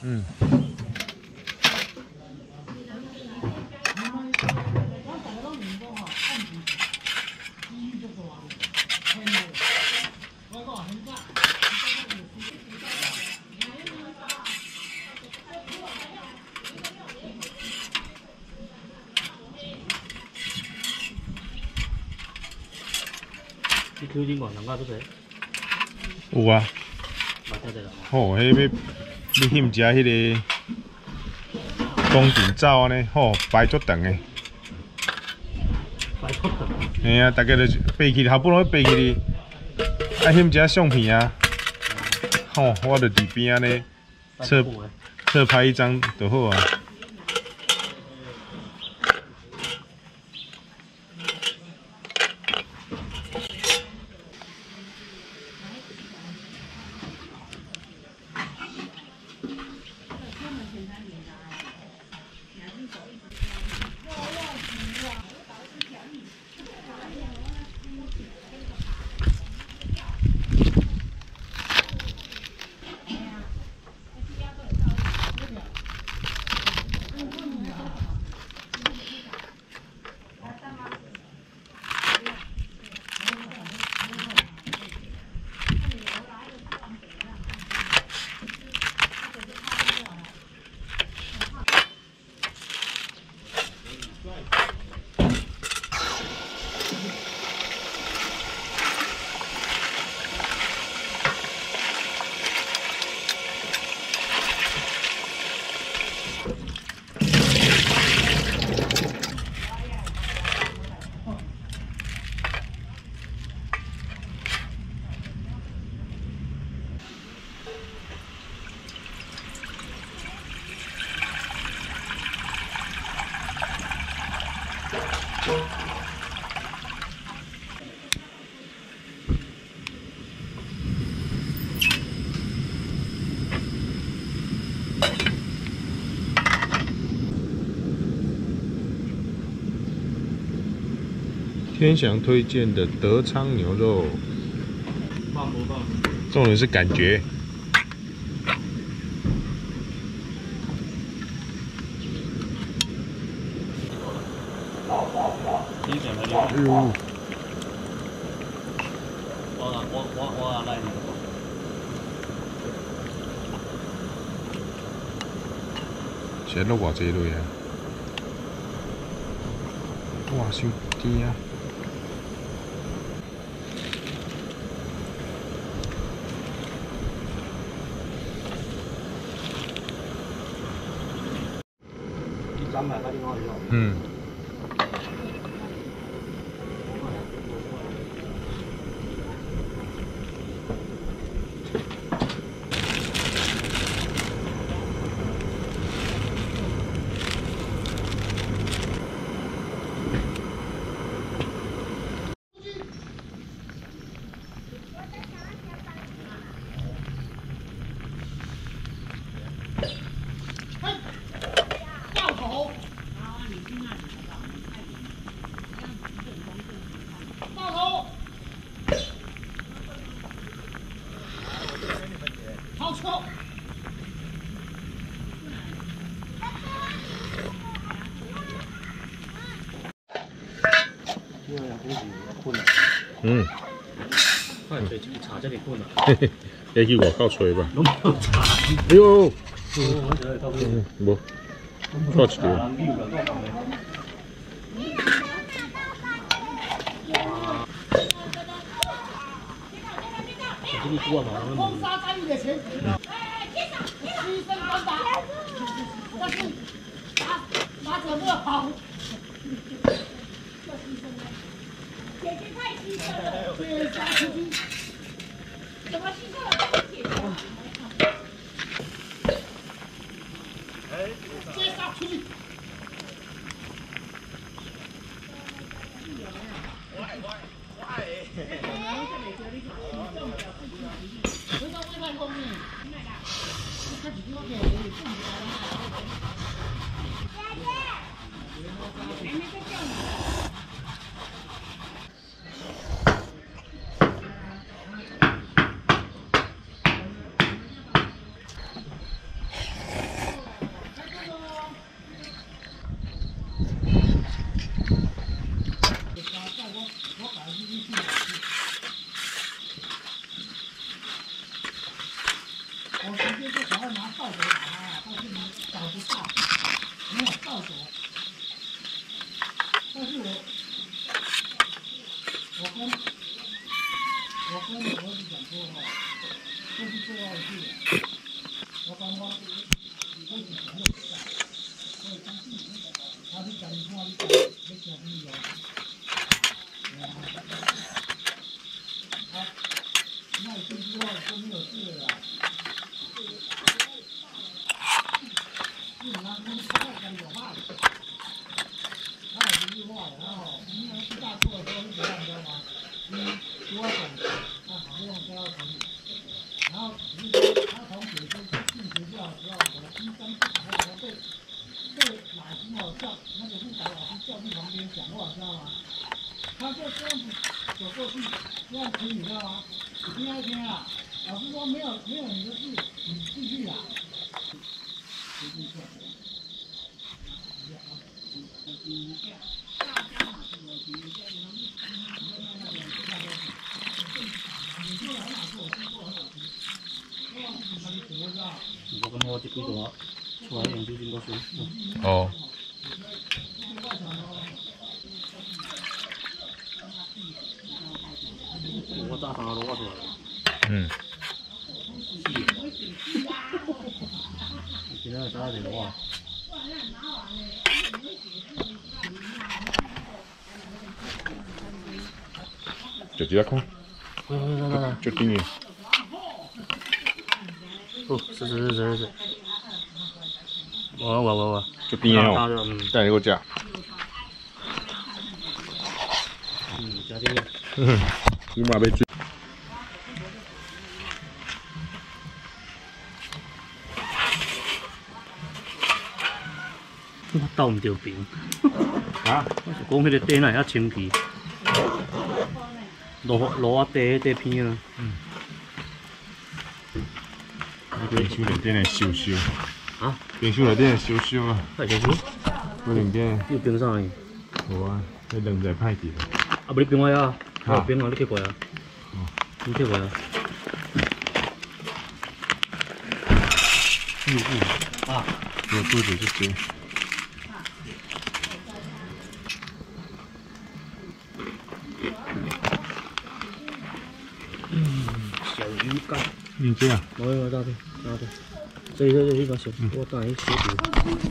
嗯。 你抽筋广告是谁？ 有啊。吼，迄要你翕食迄个宫廷灶安尼，吼排足长的。 排足长。 嘿啊，大家就爬起，好不容易爬起哩，爱翕食相片啊。吼，我就伫边安尼侧拍一张就好啊。天祥推荐的德昌牛肉，重点是感觉。哎呦！我来你。现在偌济类啊？哇，伤甜啊！嗯。嗯， 快吹茶这里困了。 嘿嘿，要去外口吹吧。 拢没有茶。 哎呦， 无， 错一条。 这里过嘛， 封杀参与的钱，牺牲奔达，但是拿着乐好。姐姐太牺牲了，对，杀出去，怎么牺牲了？接杀出去。 但是我跟我儿子讲说哈，这是重要的事，我刚刚我以前就知道，所以当时他就讲你看你讲你讲你有，那你进之后就没有事了啦。是拿他太可怕了，他很意外，然后因为大错的时候是怎样，你知道吗？多种，好像都要同意。然后只是说他从学生进学校的时候，我的医生还有被老师叫那个辅导老师叫去旁边讲话，知道吗？他就这样子走过去，这样子你知道吗？你听一听啊，老师说没有你的事，你继续啊。 我感觉我这几个出来研究经过水。 哦。 我早上都挖出来了。 嗯。 今天早上挖。 就这样看， 来， 就定的。 哦，是。我。 就定的哦。带你给我吃。 加点。 你妈要追。 我斗唔着平。 啊？ 我是讲迄个底那遐清气。落啊地片啊。 冰箱内底来收收。 啊？ 冰箱内底来收收啊。 快收收。 我冷个。 你有冰啥呢？ 无啊，迄冷在歹去。 啊，不你冰我啊？我冰啊，你去过啊？你去过啊？啊。 我肚子就惊。 小鱼干。 你这样。 我大对。这个小，我带一小鱼。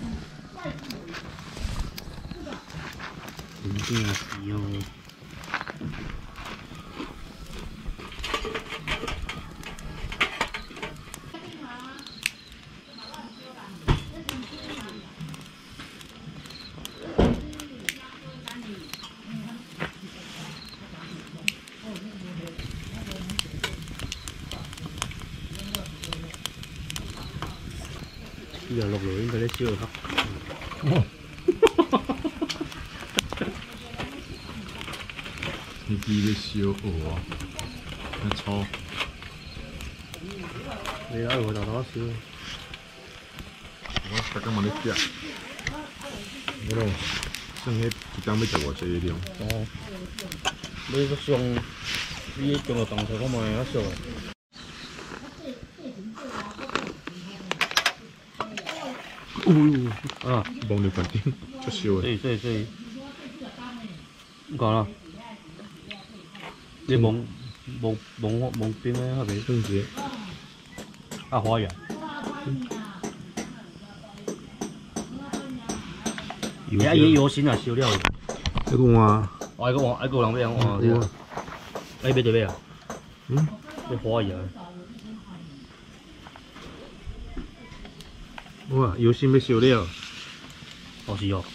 一定要洗哦。giờ lột lưỡi người đấy chưa không? 你第一个小鹅啊，那炒。 你来我找到烧。 我刚刚冇你食。我咯，剩迄一档要食偌济量。 哦。你个上，你中个动作我冇会晓熟。啊， 忘了关灯，出烧的。 所以，讲啦，你蒙边咧后边正直。 啊，花园。伊油心啊，烧了。 那个啊。 爱个人要换对啊。哎，买对买啊。要花园。 哇，油心要烧了。 哦是哦。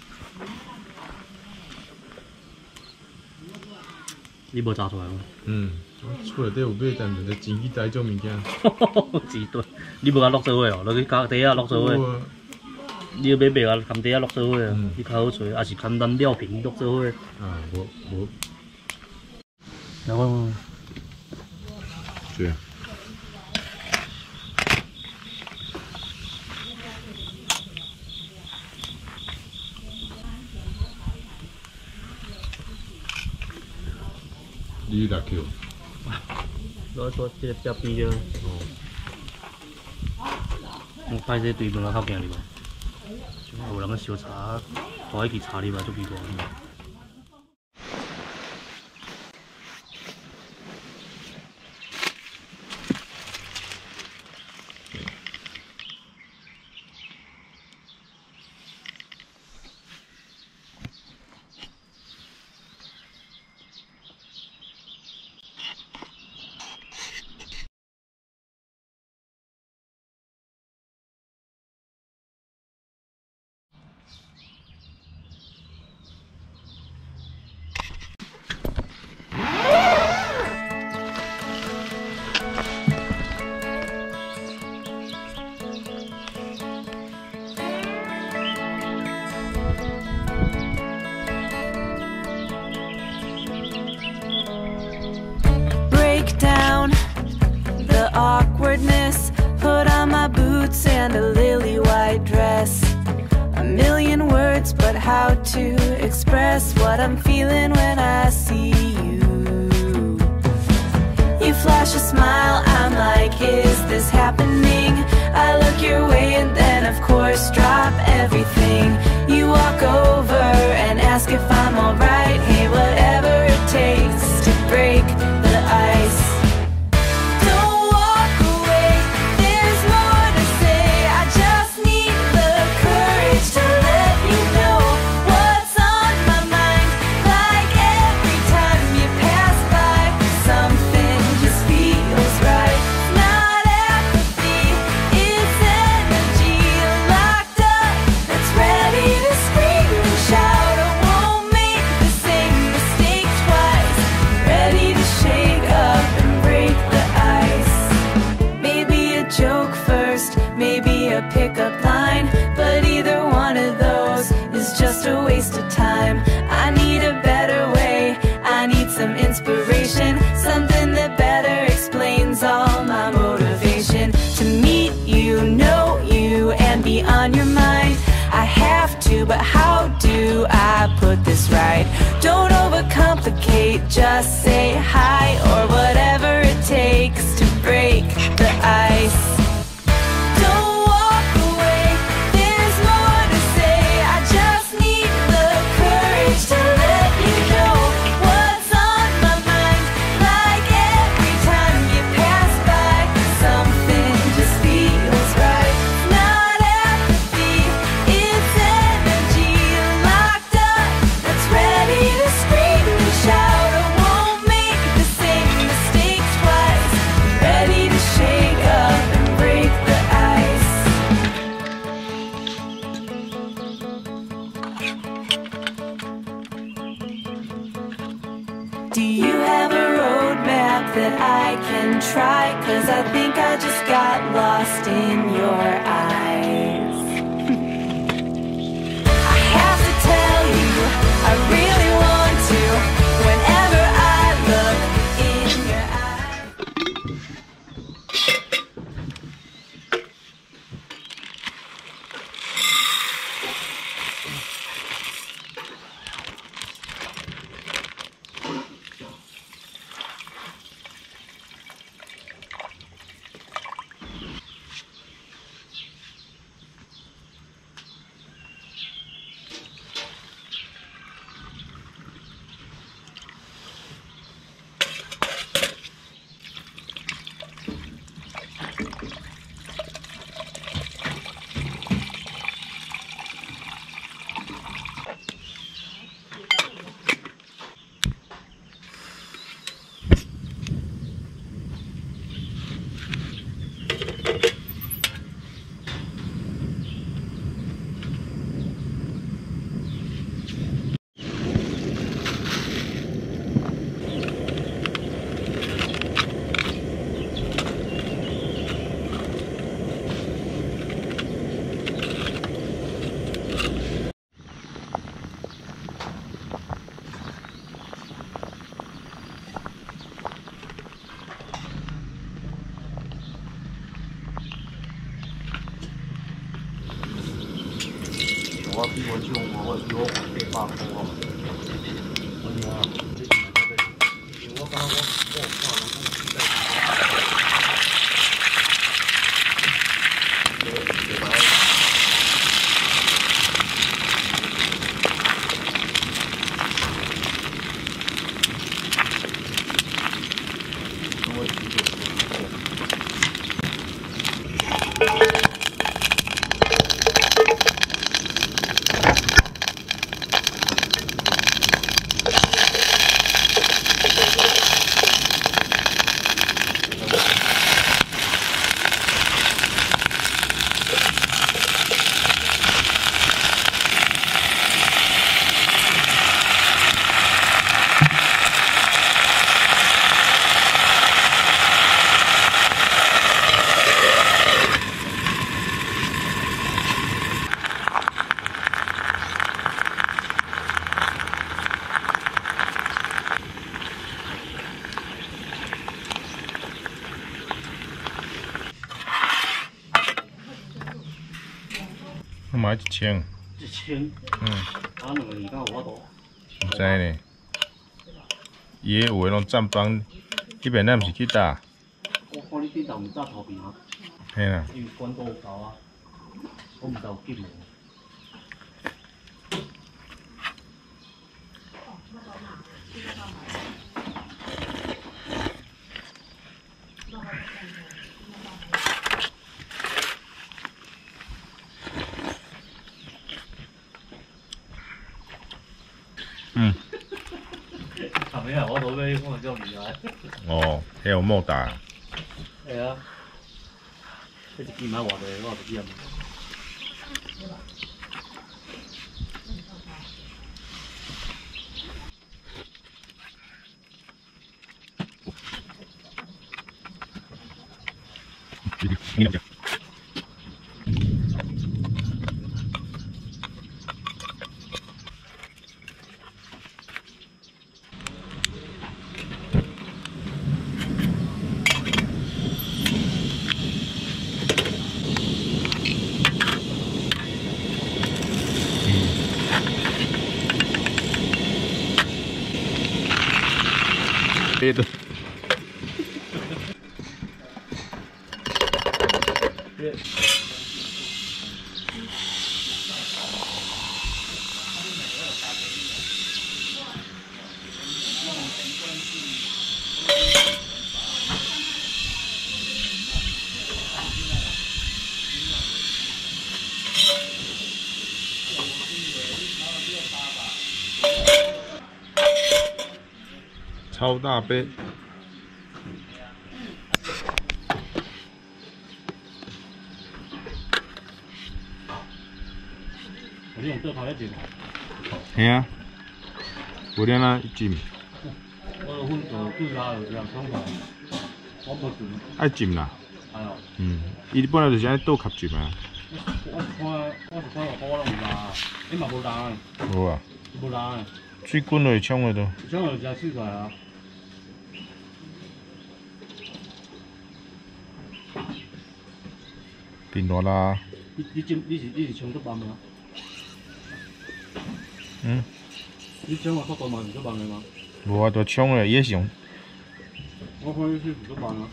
你无炸出来吗？ 厝内底有买，但是钱去载种物件。 钱对，你无甲落做伙哦，落去甲底下落做伙。你要买啊，含底下落做伙啊，你较好找，也是简单料平落做伙。 啊，无。 来我。 对啊。你6 Q。 我说这个比较边的。我拍这对面个较近哩嘛。有人个烧茶，开去茶里嘛，足奇怪。 boots and a lily white dress. A million words, but how to express what I'm feeling when I see you. You flash a smile, I'm like, is this happening? I look your way and then of course drop everything. You walk over and ask if I'm alright. Hey, whatever it takes to break the ice. Don't walk away, there's more to say. I just need the courage to let you know what's on my mind. Like every time you pass by, something just feels right. Not apathy, it's energy locked up that's ready to scream and shout. I won't make the same mistake twice. Ready to shake up and break the ice. Maybe a joke first, maybe a pickup line, but either one of those is just a waste of time. I need a better way, I need some inspiration, something that better explains all my motivation. To meet you, know you, and be on your mind. I have to, but how do I put this right? Don't overcomplicate, just say hi or whatever it takes to break the ice. Don't walk away, there's more to say. I just need the courage to let you know what's on my mind. Like every time you pass by, something just feels right. Not apathy, it's energy locked up that's ready to scream and shout. I won't make the same mistake twice. Ready to shake up and break the ice. Do you have a roadmap that I can try? 'Cause I think I just got lost in your eyes. I have to tell you, I really want to. Whenever I look in your eyes. 我比我舅我比我晚辈发疯了。我刚刚我放了买1000。 1000。 嗯。 啊，2个年敢有法度？ 唔知呢。伊个有诶拢站帮，迄边咱毋是去打。 我看你顶头毋早头边啊。 嘿啦。 因为管道有够啊，我毋知有紧无。 嗯。 后尾啊，我都买，我叫厉害。 哦，迄有莫打。 系啊，迄一支买偌济，我也不记得。 你了解。别的。超大杯。 你用这台来浸？ 系啊，有点啊浸。 我混煮啥就这样爽快，我不浸。 爱浸啦。 哎呦。 嗯，伊本来就是爱倒壳浸啊。 我是看我拢有啦，你嘛无啦？ 无啊。 无啦。 水滚落去冲落都。 冲落就水出来啊。 变热啦。 你是冲得慢吗？ 嗯。 你冲的速度嘛是足慢的吗？ 无啊，就冲了也行。 我看你是足慢啊。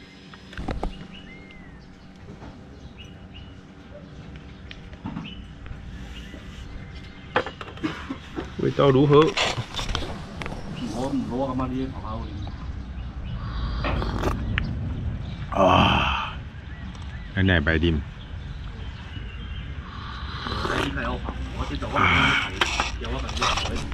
味道如何？ 我感觉你头好啉。 啊，奶奶白啉。 你睇我拍，我先做我有我感觉。